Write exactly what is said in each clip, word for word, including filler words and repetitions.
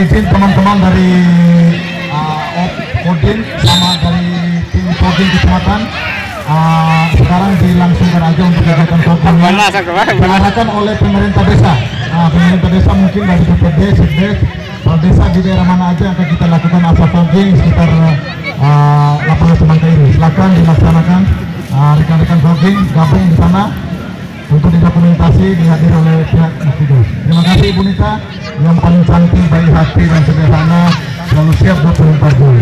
izin teman-teman dari uh, Odin sama dari tim Odin Kecamatan, uh, sekarang dilangsungkan aja untuk kegiatan foggingnya diarahkan oleh pemerintah desa. Nah, pemerintah desa mungkin dari B P D, Sibdes, kalau desa di daerah mana aja akan kita lakukan asal fogging sekitar uh, lapangan Semangka ini. Silakan dilaksanakan, uh, rekan-rekan fogging gabung di sana untuk didokumentasi, dihadir oleh pihak Masjidus. Terima kasih Ibu Nita yang paling cantik, baik hati dan sederhana, selalu siap dua puluh empat jam.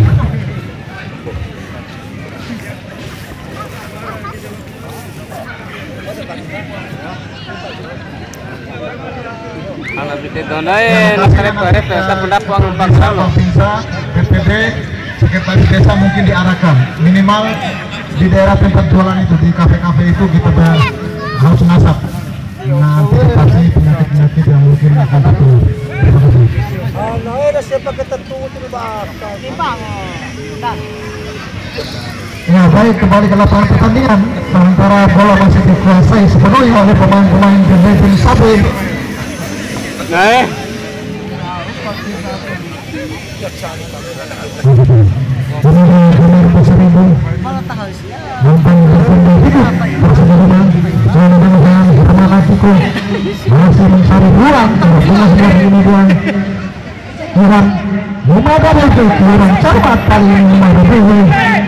Kalau begitu doain, serep-serep saya pendapat uang empat selalu. B P D, sekretaris desa mungkin diarahkan minimal di daerah tempat jualan itu, di kafe-kafe itu kita harus nasab mengantisipasi penyakit-penyakit yang mungkin akan tertular. Terima kasih. Ya baik, kembali ke lapangan pertandingan. Sementara bola masih dikuasai sepenuhnya oleh pemain-pemain Generation Sabe. Nah, benar-benar berseribu gampang berkembang hidup bersama-sama. Jangan-jangan berterima kasihku masih mencari ruang untuk mengajar kemudian kurang memadai itu kurang cepat paling memadai.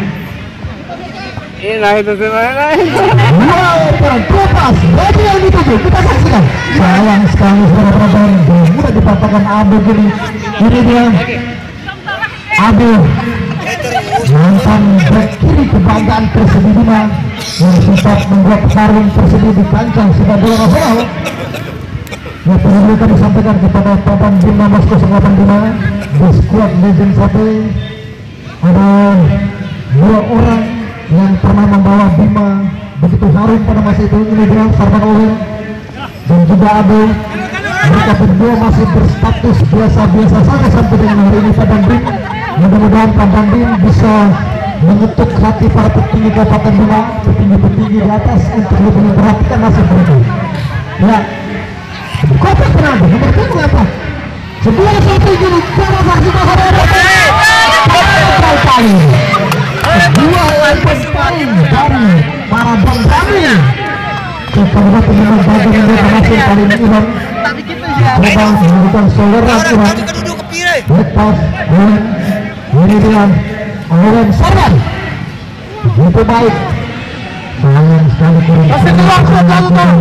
ini itu sebenarnya. Wow, terlepas bagi yang dituju, kita saksikan. Sayang sekali suara perempuan mudah dipatahkan Abu gini. Ini dia Abu mantan back kiri kebanggaan Persib Bima yang sempat membuat pertarungan Persib di kancah sepak bola nasional. Ya, perlu kami sampaikan kepada papan Bima Mas nol delapan lima di skuad Legend satu ada dua orang yang pernah membawa Bima begitu harum pada masa itu. Ini dia Sarman Owen dan juga Abu. Mereka berdua masih berstatus biasa-biasa saja sampai dengan hari ini Pak Dandim. Mudah-mudahan Pak Dandim bisa mengetuk hati para petinggi Kabupaten Bima, petinggi-petinggi di atas untuk lebih memperhatikan nasib mereka. Ya, kotak penanda nomor tujuh apa? Sebuah satu gini cara saksi bahasa kali dua lepas paling dari para bang kami kepada pemain bagian yang berhasil kali ini Iwan coba melakukan soleran Iwan lepas Iwan ini dia Owen Sarwan begitu baik sayang sekali kurang masih keluar keluar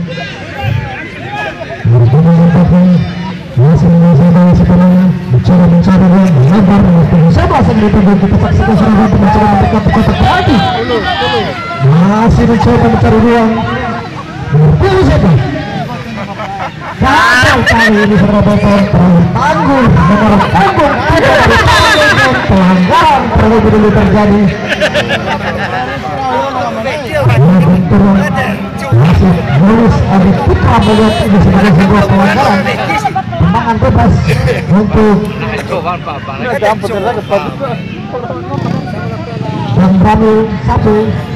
masih mencoba sepenuhnya mencoba mencari ruang lebar mencoba sendiri kita saksikan serangan mencoba mendekat ke kotak penalti masih mencoba mencari ruang berpilih siapa gagal kali ini serangan terlalu tangguh nomor punggung ada pelanggaran terlebih dulu terjadi benturan masih mulus Adi Putra melihat ini sebagai sebuah pelanggaran tendangan bebas untuk Bang Ramil satu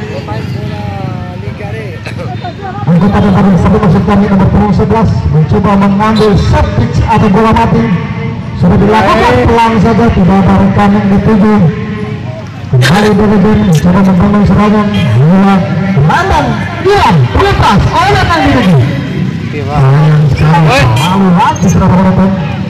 anggota dari satu maksud kami nomor punggung sebelas mencoba mengambil shot pitch atau bola mati sudah dilakukan pelan saja tidak ada rekan yang dituju kembali Beben mencoba membangun serangan bola gelandang Dilan terlepas oleh Nandi Regi sayang sekali lalu lagi serata merata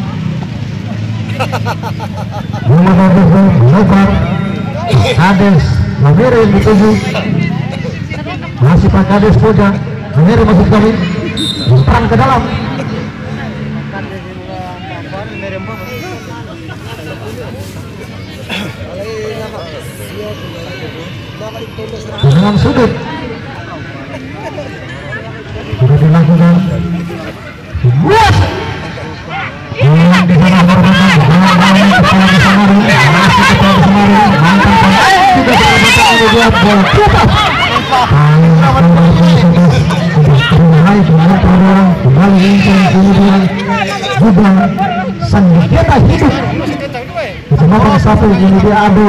bola Beben lebar Kades Lamere yang dituju masih Pak Kades Poja Lamere masuk kali perang ke dalam dengan sudut sudah dilakukan buat yang di sana hormatan dengan kepala ke Samaru masih kepala ke Samaru mantan pemain juga berkata ada dua bola putus kembali kembali orang kembali insan kemudian juga Sanggeta hidup kecamatan satu ini dia Adu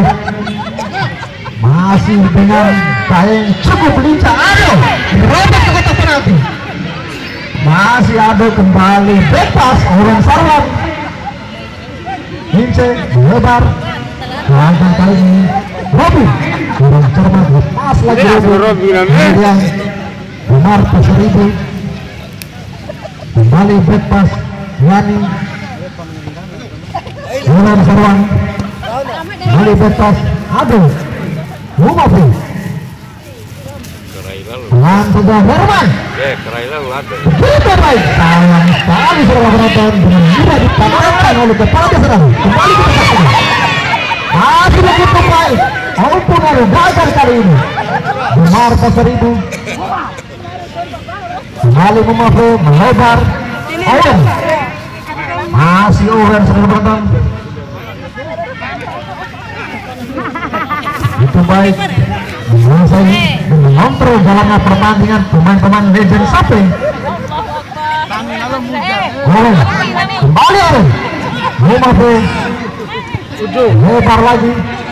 masih dengan gaya yang cukup lincah Ado robot ke kotak penalti masih Ado kembali bebas Owen Sarwan Vince melebar. Langkah kali ini Robin kurang cermat, lepas lagi Robin. Kemudian Umar Pasaribu kembali back pass Yani Umar Sarwan kembali back pass Aduh Mumafi pelan saja Herman begitu baik, sayang sekali seorang penonton dengan mudah ditamatkan oleh kepala serang. Kembali kita saksikan masih begitu baik walaupun ada gagal kali ini. Umar Pasaribu kembali Mumafi melebar Owen masih Owen seorang penonton itu baik menguasai dan mengontrol jalannya pertandingan pemain-pemain legend Sape. Owen kembali Owen Mumafi lebar lagi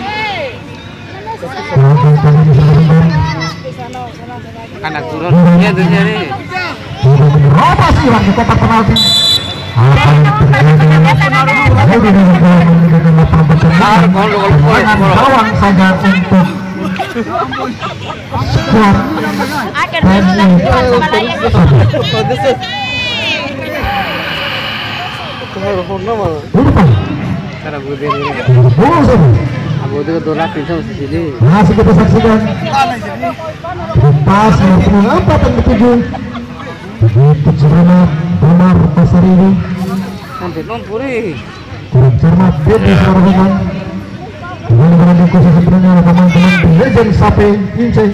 anak turun dia tuh jadi sudah menerobos Iwan di kotak penalti. Apa yang terjadi? Dengan gawang saja untuk squad masih kita saksikan pas yang empat dan ketujuh begitu cermat Umar Pasaribu kurang cermat Dedi Sarwangan dengan berada di posisi sebenarnya oleh pemain-pemain legend Sape Vince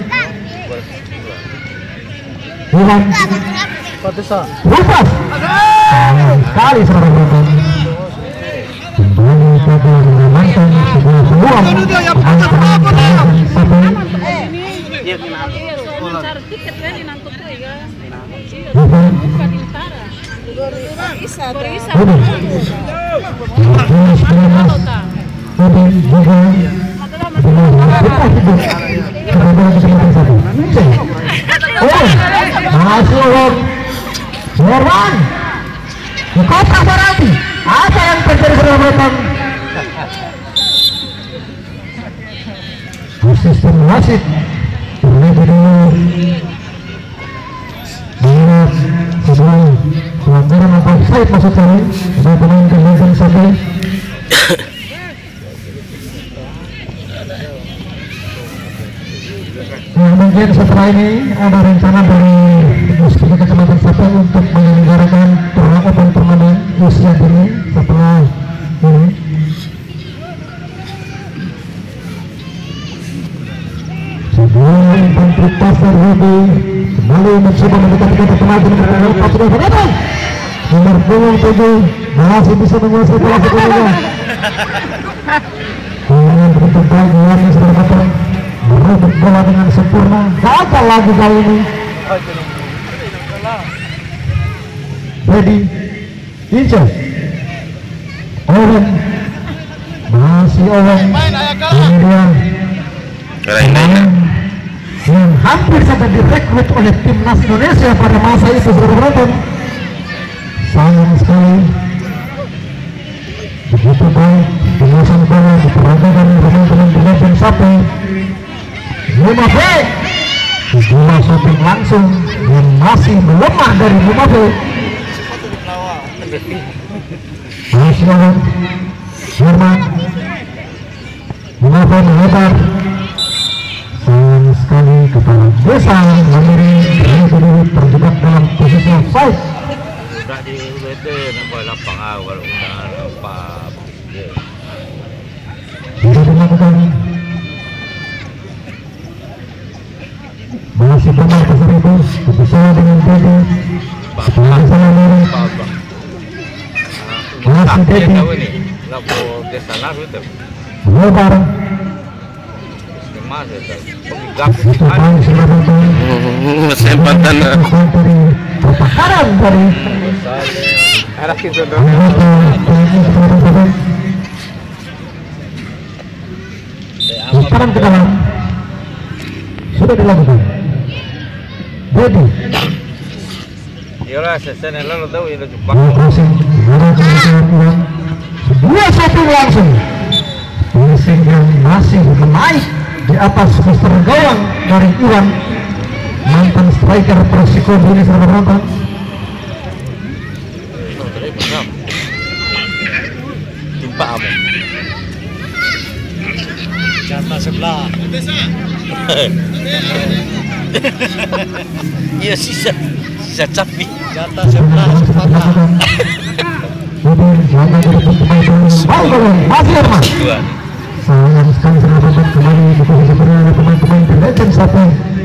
Iwan Rupas sayang sekali seorang penonton kembali pada mengamankan sebuah peluang pemain-pemain Sape. Herman di kotak penalti. Apa yang terjadi seorang penonton? Asisten wasit terlebih dahulu melihat sebuah pelanggaran atau offside maksud kami dari pemain Legend Sape. Nah, mungkin setelah ini ada rencana dari Musbika Kecamatan Sape untuk menyelenggarakan turnamen turnamen usia dini setelah ini. Sebuah infanteri pasar Ruby kembali mencoba mendekati kotak penalti dengan empat sudah penonton. Nomor punggung tujuh masih bisa menguasai bola sekelilingnya. Dengan begitu baik Yuani sudah dapat merebut bola dengan sempurna. Gagal lagi kali ini. Dedi Vince Owen masih Owen kemudian yang hampir saja direkrut oleh timnas Indonesia pada masa itu sudah penonton. Sayang sekali begitu baik penguasaan bola diperagakan pemain-pemain di Legend Sape. Mumafi bola shooting langsung yang masih melemah dari Mumafi. Masih Owen Herman Mumafi melebar. Sayang sekali kepala desa Lamiri terjebak dalam posisi offside. Sudah di U B T nampak lapang ah kalau udah nampak tidak dilakukan. Masih Umar Pasaribu berbicara dengan Dedi kepala desa Lamiri. Masih Dedi lebar. Kesempatan pertahanan dari sekarang ke dalam sudah dilakukan. Dedi Yolah sesen lalu tahu itu Jepang. crossing dua satu langsung. Finishing yang masih menaik di atas Mister Gawang dari Iwan, mantan striker Persiko ini saudara penonton. Timpa apa? Jatah sebelah. Iya sisa sisa capi. Jatah sebelah sepatah. Masih Herman. Dua. Sayang sekali saudara penonton, kembali di posisi berada pemain-pemain terdepan satu.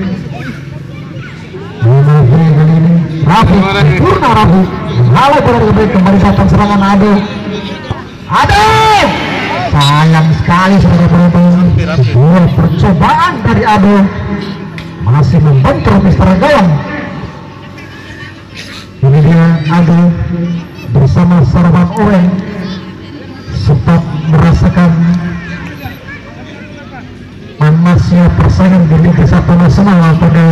Mengakhiri kali ini Rafi, sempurna Rafi menghalau pada kembali datang serangan Ado. Ado, sayang sekali saudara penonton, sebuah percobaan dari Ado masih membentur Mister Gawang. Ini dia Ado bersama Sarwan Owen sempat merasakan panasnya persaingan di Liga satu Nasional pada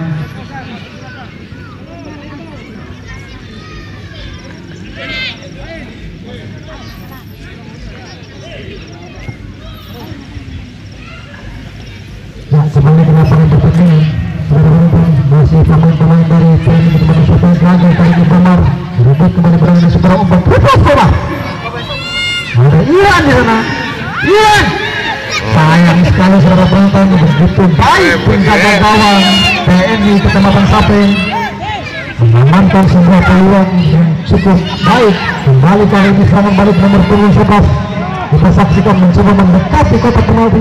yang kembali ke lapangan pertandingan. Masih pemain-pemain dari tim teman Super lagi kali ini Pemar rebut kembali berada di seberang umpan triple bola. Ada Ian di sana. Ian, sayang sekali saudara penonton, begitu baik penjaga gawang T N I Kecamatan Sapeng mengamankan sebuah peluang yang cukup baik. Kembali kali ini serangan balik nomor punggung sebelas kita saksikan mencoba mendekati kotak penalti.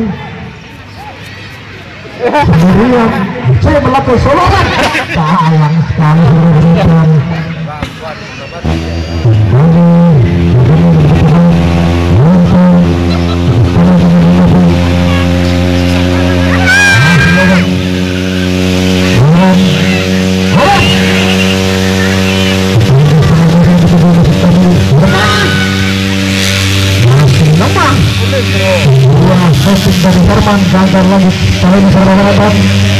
Sendirian saya melakukan solokan, sayang sekali saudara dari Herman gagal lagi kali ini saudara penonton.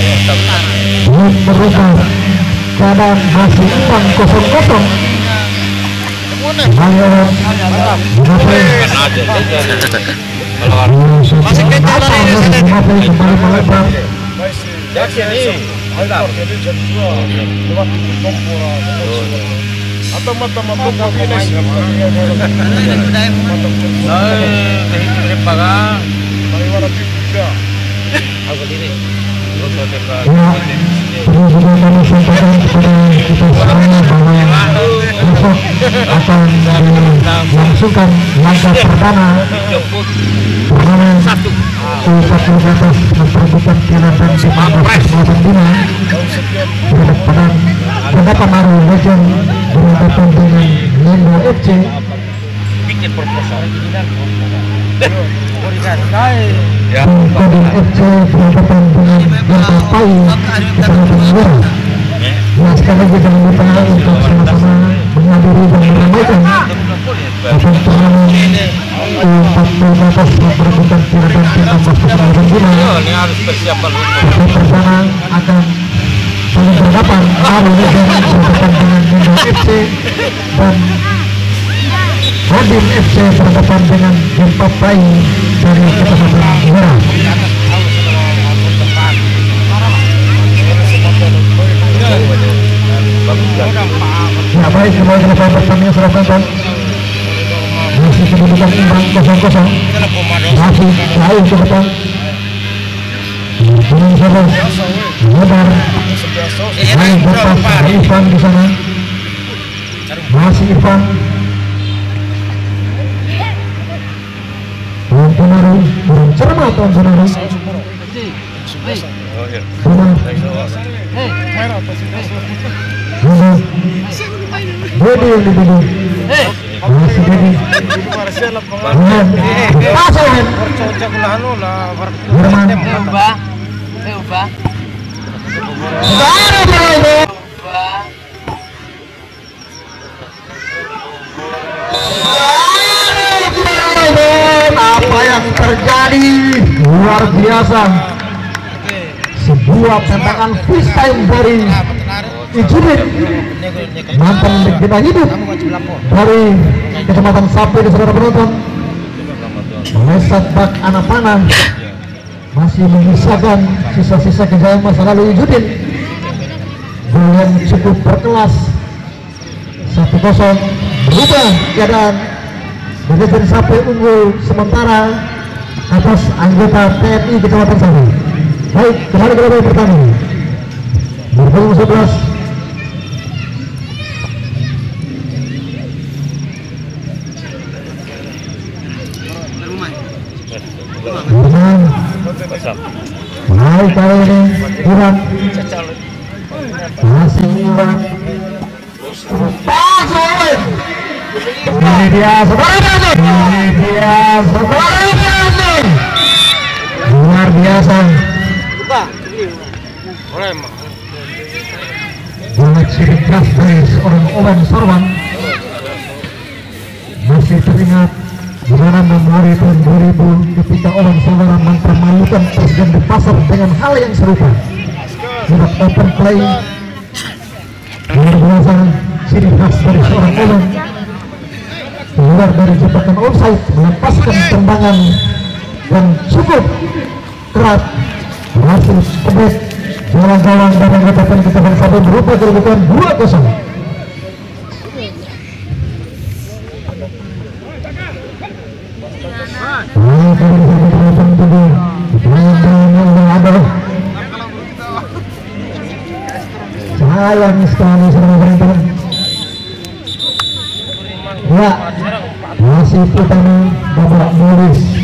Merubah keadaan masih empat kosong kosong. Masih kencang kembali melebar. Atau mata mata finish. Aku ini. Perlu juga kami sampaikan kepada kita semua bahwa besok akan dilangsungkan laga perdana turnamen U empat puluh ke atas memperebutkan Piala dan di Selatan Bina berhadapan berhadapan Aru Legend berhadapan dengan Nendo F C. Bikin proposal. Ya, Kodim F C berhadapan dengan Delta Pai Kecamatan Luar. Nah, sekali lagi jangan lupa untuk sama-sama menghadiri dan meramaikan akan turnamen U empat puluh ke atas memperebutkan Piala dan Bintang Basket Selatan Bina. Ini harus persiapan. Partai perdana akan saling berhadapan Aru Legend berhadapan dengan Nendo F C dan Kodim F C berhadapan dengan Delta Pai dari Kecamatan Luar. Ya baik, kembali ke lapangan pertandingan sudah penonton. Masih kedudukan imbang kosong kosong. Masih jauh ke depan. Dengan servis lebar. Baik lepas dari Ivan di sana. Masih Ivan. Tuan Penaru kurang cermat Tuan Penaru. Benar. Dedi yang dituduh. Masih Dedi. Benar. Pasokan. Herman. Apa yang terjadi? Luar biasa. Sebuah tembakan freestyle dari Ijudin, mantan legenda hidup dari Kecamatan Sapi di saudara penonton. melesat bak anak panah, masih menyisakan sisa-sisa kejayaan masa lalu Ijudin. Gol yang cukup berkelas, satu kosong berubah keadaan menjadi sampai unggul sementara atas anggota T N I Kecamatan Sari. Baik, kembali ke babak pertama berpuluh sebelas. Baik, kali ini Iwan masih Iwan ini dia sebenarnya ini dia sebenarnya luar biasa. Banyak ciri khas dari seorang Owen Sorwan. Masih teringat gimana memori tahun dua ribu ketika Owen Sorwan mempermalukan Presiden di pasar dengan hal yang serupa. Lewat open play luar biasa ciri khas dari seorang Owen, keluar dari jebakan offside, melepaskan tendangan yang cukup keras, berhasil tebet gawang-gawang dan mengatakan Kecamatan Sari berupa kedudukan dua kosong. Sayang sekali sudah berhenti. Ya, masih utama babak Morris.